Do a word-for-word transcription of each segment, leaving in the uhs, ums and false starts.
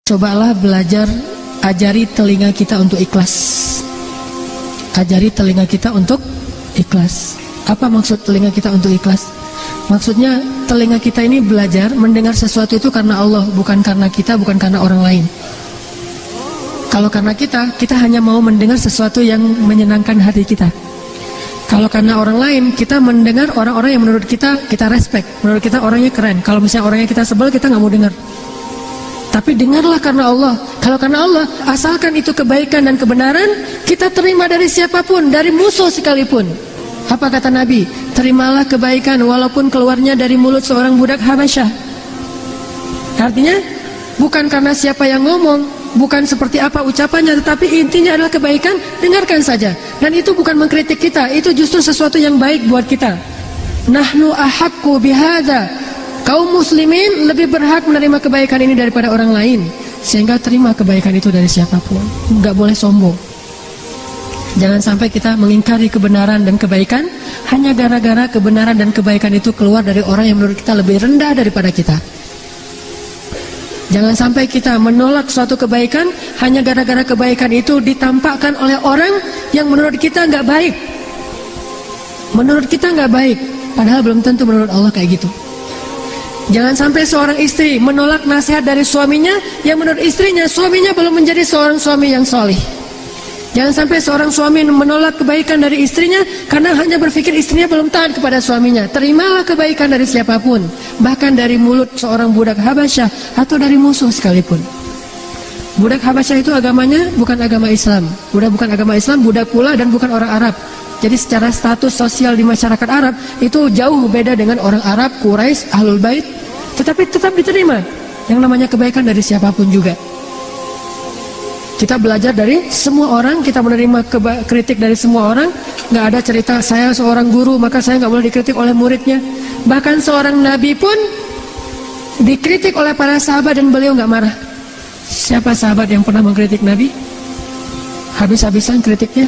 Cobalah belajar, ajari telinga kita untuk ikhlas. Ajari telinga kita untuk ikhlas. Apa maksud telinga kita untuk ikhlas? Maksudnya telinga kita ini belajar mendengar sesuatu itu karena Allah, bukan karena kita, bukan karena orang lain. Kalau karena kita, kita hanya mau mendengar sesuatu yang menyenangkan hati kita. Kalau karena orang lain, kita mendengar orang-orang yang menurut kita, kita respect. Menurut kita orangnya keren. Kalau misalnya orangnya kita sebel, kita nggak mau dengar. Tapi dengarlah karena Allah. Kalau karena Allah, asalkan itu kebaikan dan kebenaran, kita terima dari siapapun, dari musuh sekalipun. Apa kata Nabi? Terimalah kebaikan walaupun keluarnya dari mulut seorang budak Habasyah. Artinya, bukan karena siapa yang ngomong, bukan seperti apa ucapannya, tetapi intinya adalah kebaikan, dengarkan saja. Dan itu bukan mengkritik kita, itu justru sesuatu yang baik buat kita. Nahnu ahaqqu bihadza. Kaum muslimin lebih berhak menerima kebaikan ini daripada orang lain. Sehingga terima kebaikan itu dari siapapun. Enggak boleh sombong. Jangan sampai kita mengingkari kebenaran dan kebaikan hanya gara-gara kebenaran dan kebaikan itu keluar dari orang yang menurut kita lebih rendah daripada kita. Jangan sampai kita menolak suatu kebaikan hanya gara-gara kebaikan itu ditampakkan oleh orang yang menurut kita enggak baik. Menurut kita enggak baik, padahal belum tentu menurut Allah kayak gitu. Jangan sampai seorang istri menolak nasihat dari suaminya yang menurut istrinya, suaminya belum menjadi seorang suami yang solih. Jangan sampai seorang suami menolak kebaikan dari istrinya karena hanya berpikir istrinya belum taat kepada suaminya. Terimalah kebaikan dari siapapun, bahkan dari mulut seorang budak Habasyah atau dari musuh sekalipun. Budak Habasyah itu agamanya bukan agama Islam. Budak bukan agama Islam, budak pula dan bukan orang Arab. Jadi secara status sosial di masyarakat Arab itu jauh beda dengan orang Arab, Quraisy, Ahlul Bait. Tetapi tetap diterima yang namanya kebaikan dari siapapun juga. Kita belajar dari semua orang, kita menerima kritik dari semua orang. Nggak ada cerita saya seorang guru maka saya nggak boleh dikritik oleh muridnya. Bahkan seorang nabi pun dikritik oleh para sahabat dan beliau nggak marah. Siapa sahabat yang pernah mengkritik Nabi? Habis-habisan kritiknya.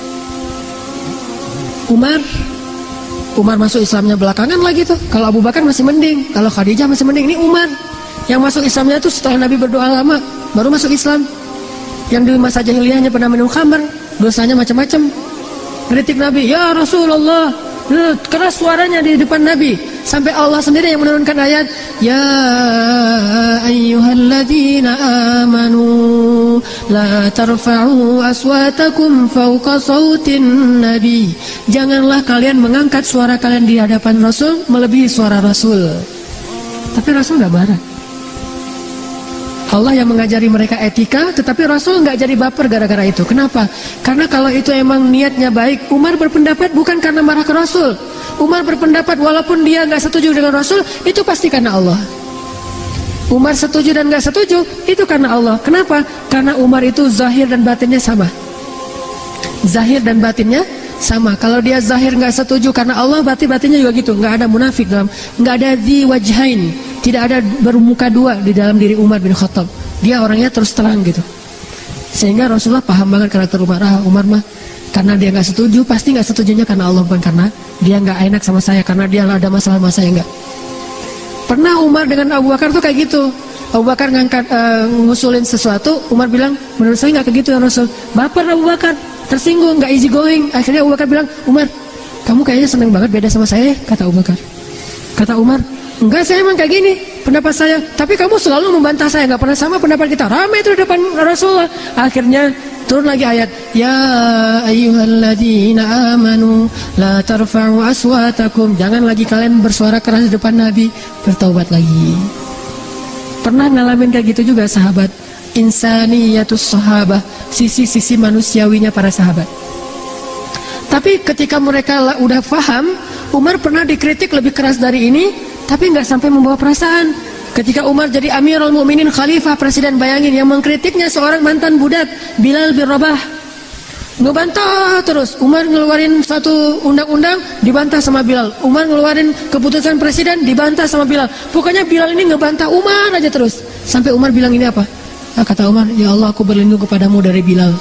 Umar, Umar masuk Islamnya belakangan lagi tuh. Kalau Abu Bakar masih mending, kalau Khadijah masih mending. Ini Umar yang masuk Islamnya tuh setelah Nabi berdoa lama, baru masuk Islam. Yang di masa jahiliyahnya pernah minum khamar, dosanya macam-macam. Kritik Nabi, ya Rasulullah, keras suaranya di depan Nabi. Sampai Allah sendiri yang menurunkan ayat, ya ayyuhalladzina amanu la tarfa'u aswatakum fawqa sautin nabi. Janganlah kalian mengangkat suara kalian di hadapan Rasul melebihi suara Rasul. Tapi Rasul gak marah. Allah yang mengajari mereka etika, tetapi Rasul nggak jadi baper gara-gara itu. Kenapa? Karena kalau itu emang niatnya baik, Umar berpendapat bukan karena marah ke Rasul. Umar berpendapat walaupun dia nggak setuju dengan Rasul, itu pasti karena Allah. Umar setuju dan nggak setuju, itu karena Allah. Kenapa? Karena Umar itu zahir dan batinnya sama. Zahir dan batinnya sama. Kalau dia zahir nggak setuju karena Allah, berarti batinnya juga gitu. Nggak ada munafik dalam, nggak ada di wajhain. Tidak ada bermuka dua di dalam diri Umar bin Khattab. Dia orangnya terus terang gitu. Sehingga Rasulullah paham banget karakter Umar. Ah, Umar mah karena dia nggak setuju, pasti nggak setujunya karena Allah, bukan karena dia nggak enak sama saya, karena dia ada masalah sama saya, enggak. Pernah Umar dengan Abu Bakar tuh kayak gitu. Abu Bakar ngangkat uh, ngusulin sesuatu, Umar bilang, menurut saya nggak kayak gitu ya Rasul. Baper Abu Bakar, tersinggung, nggak easy going. Akhirnya Abu Bakar bilang, Umar, kamu kayaknya seneng banget beda sama saya, kata Abu Bakar. Kata Umar, enggak, saya emang kayak gini pendapat saya, tapi kamu selalu membantah saya, nggak pernah sama pendapat kita. Ramai itu di depan Rasulullah. Akhirnya turun lagi ayat, ya ayyuhalladzina amanu la tarfa'u aswatakum. Jangan lagi kalian bersuara keras di depan Nabi. Bertaubat lagi. Pernah ngalamin kayak gitu juga sahabat. Insaniyatus sahabah, sisi-sisi manusiawinya para sahabat. Tapi ketika mereka udah paham, Umar pernah dikritik lebih keras dari ini, tapi nggak sampai membawa perasaan. Ketika Umar jadi Amirul Mukminin, Khalifah, Presiden, bayangin yang mengkritiknya seorang mantan budak, Bilal bin Rabah. Ngebantah terus. Umar ngeluarin satu undang-undang, dibantah sama Bilal. Umar ngeluarin keputusan Presiden, dibantah sama Bilal. Pokoknya Bilal ini ngebantah Umar aja terus. Sampai Umar bilang ini apa? Nah, kata Umar, ya Allah, aku berlindung kepadamu dari Bilal.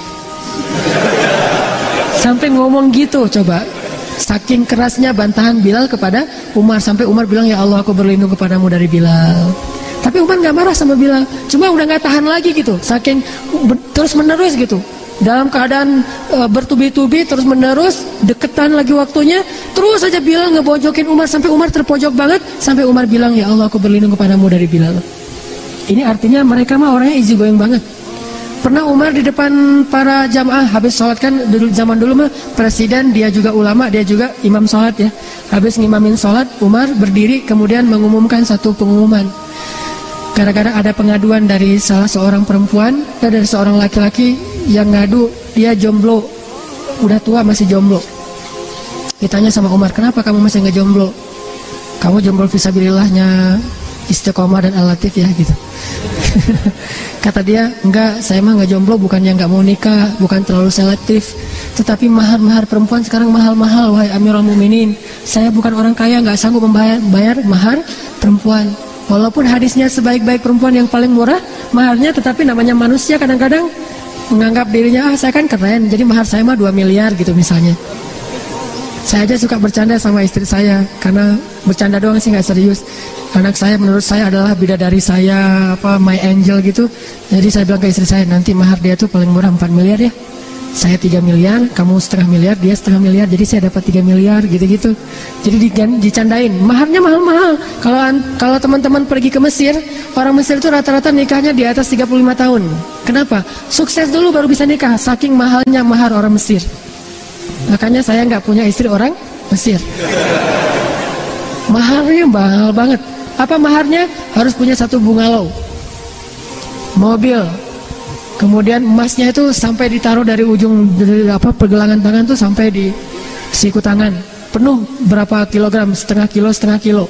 Sampai ngomong gitu, coba. Saking kerasnya bantahan Bilal kepada Umar, sampai Umar bilang, ya Allah, aku berlindung kepadamu dari Bilal. Tapi Umar nggak marah sama Bilal, cuma udah nggak tahan lagi gitu, saking terus menerus gitu, dalam keadaan e, bertubi-tubi terus menerus, deketan lagi waktunya, terus saja Bilal ngebojokin Umar sampai Umar terpojok banget, sampai Umar bilang, ya Allah aku berlindung kepadamu dari Bilal. Ini artinya mereka mah orangnya easy going banget. Pernah Umar di depan para jamaah habis sholat, kan dulu, zaman dulu mah presiden, dia juga ulama, dia juga imam sholat ya. Habis ngimamin sholat, Umar berdiri kemudian mengumumkan satu pengumuman. Gara-gara ada pengaduan dari salah seorang perempuan dan dari seorang laki-laki yang ngadu dia jomblo, udah tua masih jomblo. Ditanya sama Umar, kenapa kamu masih nggak jomblo? Kamu jomblo fisabilillahnya Istiqomah dan Al-Latif ya gitu. Kata dia, enggak, saya mah nggak jomblo bukannya nggak mau nikah, bukan terlalu selektif, tetapi mahar-mahar perempuan sekarang mahal-mahal, wahai Amirul Mukminin. Saya bukan orang kaya, nggak sanggup membayar bayar mahar perempuan. Walaupun hadisnya sebaik-baik perempuan yang paling murah maharnya, tetapi namanya manusia kadang-kadang menganggap dirinya, ah saya kan keren, jadi mahar saya mah dua miliar gitu misalnya. Saya aja suka bercanda sama istri saya, karena bercanda doang sih nggak serius. Anak saya menurut saya adalah bidadari saya, apa my angel gitu. Jadi saya bilang ke istri saya, nanti mahar dia tuh paling murah empat miliar ya. Saya tiga miliar, kamu setengah miliar, dia setengah miliar, jadi saya dapat tiga miliar gitu-gitu. Jadi dicandain, maharnya mahal-mahal. Kalau kalau teman-teman pergi ke Mesir, orang Mesir itu rata-rata nikahnya di atas tiga puluh lima tahun. Kenapa? Sukses dulu baru bisa nikah, saking mahalnya mahar orang Mesir. Makanya saya nggak punya istri orang Mesir. Maharnya mahal banget. Apa maharnya? Harus punya satu bungalow, mobil. Kemudian emasnya itu sampai ditaruh dari ujung dari apa pergelangan tangan tuh sampai di siku tangan. Penuh berapa kilogram? Setengah kilo, setengah kilo.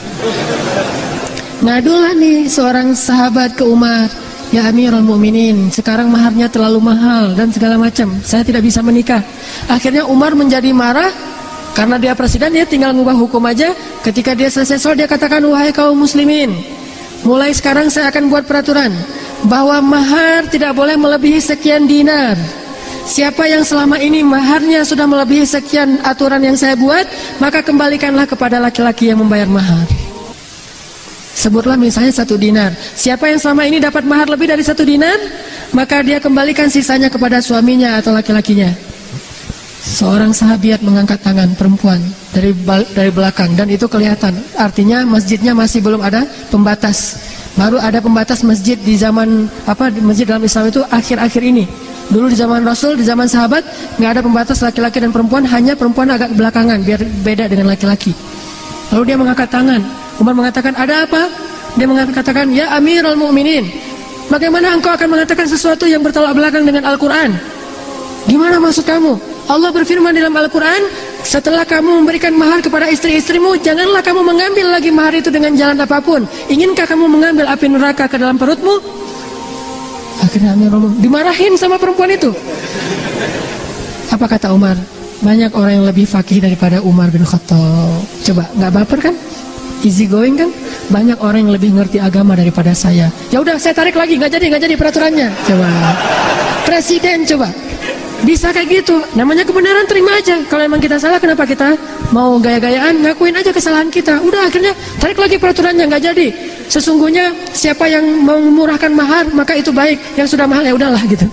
Ngadulah nih seorang sahabat ke Umar, ya Amirul Mukminin, sekarang maharnya terlalu mahal dan segala macam. Saya tidak bisa menikah. Akhirnya Umar menjadi marah karena dia presiden, dia tinggal ngubah hukum aja. Ketika dia selesai sholat, dia katakan, wahai kaum muslimin, mulai sekarang saya akan buat peraturan bahwa mahar tidak boleh melebihi sekian dinar. Siapa yang selama ini maharnya sudah melebihi sekian aturan yang saya buat, maka kembalikanlah kepada laki-laki yang membayar mahar. Sebutlah misalnya satu dinar. Siapa yang selama ini dapat mahar lebih dari satu dinar, maka dia kembalikan sisanya kepada suaminya atau laki-lakinya. Seorang sahabiat mengangkat tangan, perempuan, dari dari belakang, dan itu kelihatan. Artinya masjidnya masih belum ada pembatas. Baru ada pembatas masjid di zaman apa masjid dalam Islam itu akhir-akhir ini. Dulu di zaman Rasul, di zaman sahabat nggak ada pembatas laki-laki dan perempuan, hanya perempuan agak belakangan biar beda dengan laki-laki. Lalu dia mengangkat tangan. Umar mengatakan, ada apa? Dia mengatakan, ya Amirul Mukminin, bagaimana engkau akan mengatakan sesuatu yang bertolak belakang dengan Al-Quran? Gimana maksud kamu? Allah berfirman dalam Al-Quran, setelah kamu memberikan mahar kepada istri-istrimu, janganlah kamu mengambil lagi mahar itu dengan jalan apapun. Inginkah kamu mengambil api neraka ke dalam perutmu? Akhirnya Amirul dimarahin sama perempuan itu. Apa kata Umar? Banyak orang yang lebih fakih daripada Umar bin Khattab. Coba, nggak baper kan? Easy going kan? Banyak orang yang lebih ngerti agama daripada saya. Ya udah, saya tarik lagi, nggak jadi, nggak jadi peraturannya. Coba, presiden coba. Bisa kayak gitu, namanya kebenaran, terima aja. Kalau emang kita salah, kenapa kita mau gaya-gayaan? Ngakuin aja kesalahan kita. Udah, akhirnya tarik lagi peraturannya, nggak jadi. Sesungguhnya siapa yang memurahkan mahar, maka itu baik. Yang sudah mahal ya udahlah gitu.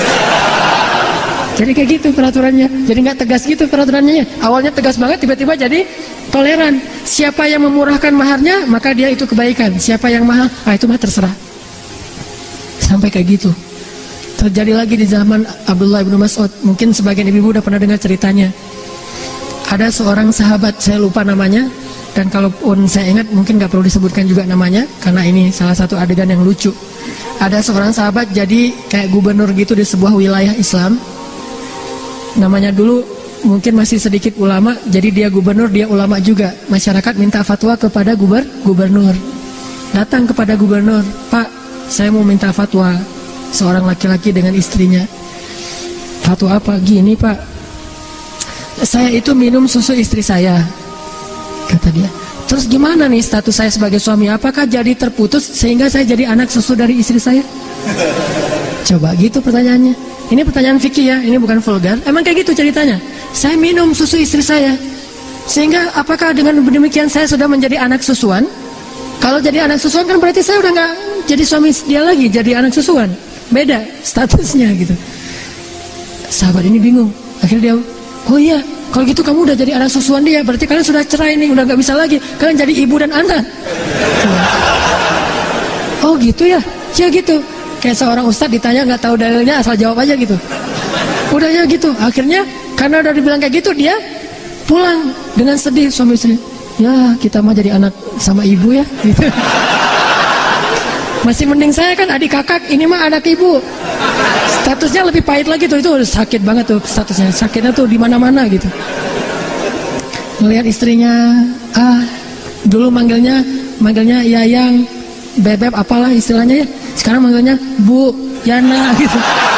Jadi kayak gitu peraturannya. Jadi nggak tegas gitu peraturannya. Awalnya tegas banget, tiba-tiba jadi toleran. Siapa yang memurahkan maharnya, maka dia itu kebaikan. Siapa yang mahal, ah itu mah terserah. Sampai kayak gitu. Terjadi lagi di zaman Abdullah bin Mas'ud. Mungkin sebagian ibu-ibu udah pernah dengar ceritanya. Ada seorang sahabat, saya lupa namanya, dan kalaupun saya ingat mungkin gak perlu disebutkan juga namanya, karena ini salah satu adegan yang lucu. Ada seorang sahabat jadi kayak gubernur gitu di sebuah wilayah Islam. Namanya dulu mungkin masih sedikit ulama, jadi dia gubernur, dia ulama juga. Masyarakat minta fatwa kepada guber, gubernur. Datang kepada gubernur, Pak, saya mau minta fatwa. Seorang laki-laki dengan istrinya. Fatwa apa? Gini Pak, saya itu minum susu istri saya, kata dia. Terus gimana nih status saya sebagai suami? Apakah jadi terputus sehingga saya jadi anak susu dari istri saya? Coba gitu pertanyaannya. Ini pertanyaan fikih ya, ini bukan vulgar. Emang kayak gitu ceritanya. Saya minum susu istri saya, sehingga apakah dengan demikian saya sudah menjadi anak susuan? Kalau jadi anak susuan kan berarti saya udah nggak jadi suami dia lagi, jadi anak susuan. Beda statusnya gitu. Sahabat ini bingung. Akhirnya dia, oh iya, kalau gitu kamu udah jadi anak susuan dia, berarti kalian sudah cerai nih, udah nggak bisa lagi. Kalian jadi ibu dan anak. Oh gitu ya, ya gitu. Kayak seorang ustadz ditanya nggak tahu dalilnya, asal jawab aja gitu. Udah ya gitu. Akhirnya karena udah dibilang kayak gitu, dia pulang dengan sedih suami istri. Ya kita mah jadi anak sama ibu ya gitu. Masih mending saya kan adik kakak, ini mah anak ibu. Statusnya lebih pahit lagi tuh, itu sakit banget tuh statusnya. Sakitnya tuh di mana-mana gitu. Melihat istrinya, ah dulu manggilnya manggilnya Yayang, Bebeb apalah istilahnya ya. Sekarang manggilnya Bu Yana gitu.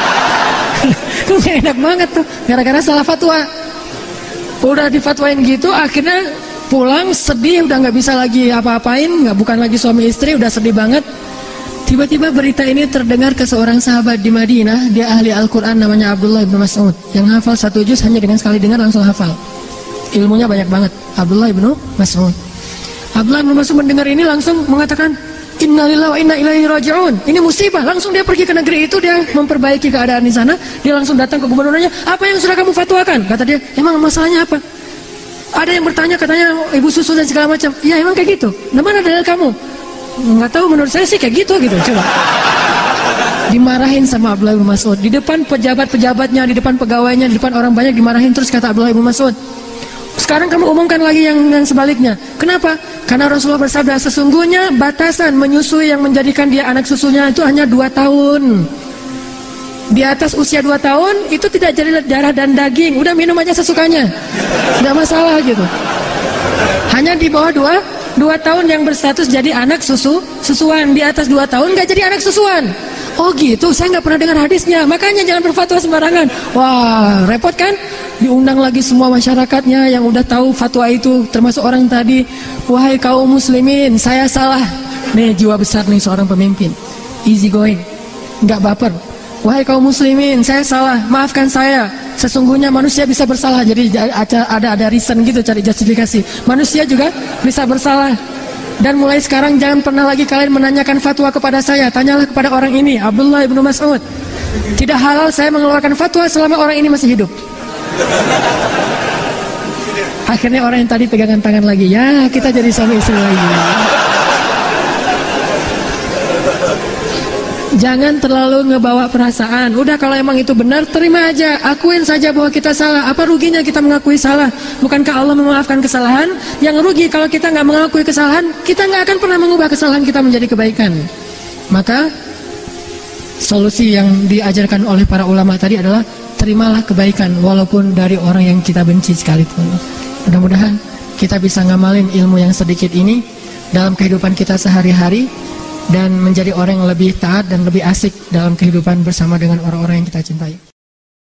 Enak banget tuh, gara-gara salah fatwa. Udah difatwain gitu, akhirnya pulang sedih, udah nggak bisa lagi apa-apain, nggak, bukan lagi suami istri, udah sedih banget. Tiba-tiba berita ini terdengar ke seorang sahabat di Madinah. Dia ahli Al-Quran, namanya Abdullah bin Mas'ud, yang hafal satu juz hanya dengan sekali dengar langsung hafal. Ilmunya banyak banget. Abdullah bin Mas'ud Abdullah bin Mas'ud mendengar ini langsung mengatakan, Innalillahi wa inna ilaihi raji'un. Ini musibah. Langsung dia pergi ke negeri itu, dia memperbaiki keadaan di sana. Dia langsung datang ke gubernurnya, apa yang sudah kamu fatwakan? Kata dia, emang masalahnya apa? Ada yang bertanya, katanya ibu susu dan segala macam. Ya emang kayak gitu. Nah, mana dalil kamu? Nggak tahu, menurut saya sih kayak gitu gitu. Coba. Dimarahin sama Abdullah bin Mas'ud di depan pejabat-pejabatnya, di depan pegawainya, di depan orang banyak dimarahin terus. Kata Abdullah bin Mas'ud, sekarang kamu umumkan lagi yang, yang sebaliknya. Kenapa? Karena Rasulullah bersabda, sesungguhnya batasan menyusui yang menjadikan dia anak susunya itu hanya dua tahun. Di atas usia dua tahun itu tidak jadi darah dan daging, udah minum aja sesukanya, nggak masalah gitu. Hanya di bawah dua dua tahun yang berstatus jadi anak susu susuan. Di atas dua tahun nggak jadi anak susuan. Oh gitu, saya nggak pernah dengar hadisnya, makanya jangan berfatwa sembarangan. Wah repot kan? Diundang lagi semua masyarakatnya yang udah tahu fatwa itu, termasuk orang tadi. Wahai kaum muslimin, saya salah. Nih jiwa besar nih seorang pemimpin, easy going, nggak baper. Wahai kaum muslimin, saya salah, maafkan saya. Sesungguhnya manusia bisa bersalah. Jadi ada ada, ada reason gitu, cari justifikasi. Manusia juga bisa bersalah. Dan mulai sekarang jangan pernah lagi kalian menanyakan fatwa kepada saya. Tanyalah kepada orang ini, Abdullah bin Mas'ud. Tidak halal saya mengeluarkan fatwa selama orang ini masih hidup. Akhirnya orang yang tadi pegangan tangan lagi, ya kita jadi suami istri lagi. Jangan terlalu ngebawa perasaan. Udah kalau emang itu benar, terima aja, akuin saja bahwa kita salah. Apa ruginya kita mengakui salah? Bukankah Allah memaafkan kesalahan? Yang rugi kalau kita nggak mengakui kesalahan, kita nggak akan pernah mengubah kesalahan kita menjadi kebaikan. Maka solusi yang diajarkan oleh para ulama tadi adalah terimalah kebaikan walaupun dari orang yang kita benci sekalipun. Mudah-mudahan kita bisa ngamalin ilmu yang sedikit ini dalam kehidupan kita sehari-hari, dan menjadi orang yang lebih taat dan lebih asik dalam kehidupan bersama dengan orang-orang yang kita cintai.